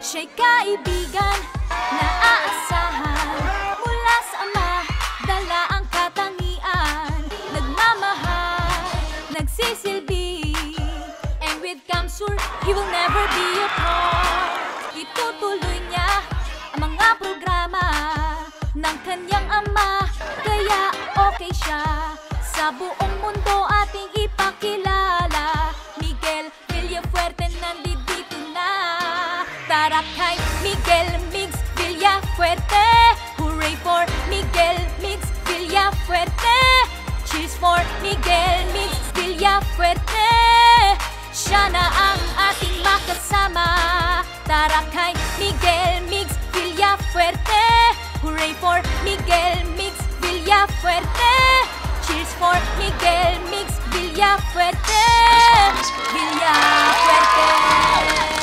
Siya'y kaibigan na aasahan mula sa ama, dala ang katangian, nagmamahal, nagsisilbi, and with Kamsur, he will never be apart. Itutuloy niya ang mga programa ng kanyang ama, kaya okay siya sa buong mundo ating ipakilala. Miguel Villafuerte nandito na. Tara kay Miguel MIGZ Villafuerte. Hooray for Miguel MIGZ Villafuerte. Cheers for Miguel MIGZ Villafuerte. Siya na ang ating makasama. Tara kay Miguel MIGZ Villafuerte. Hooray for Miguel MIGZ Villafuerte. Cheers for Miguel MIGZ Villafuerte. Villafuerte.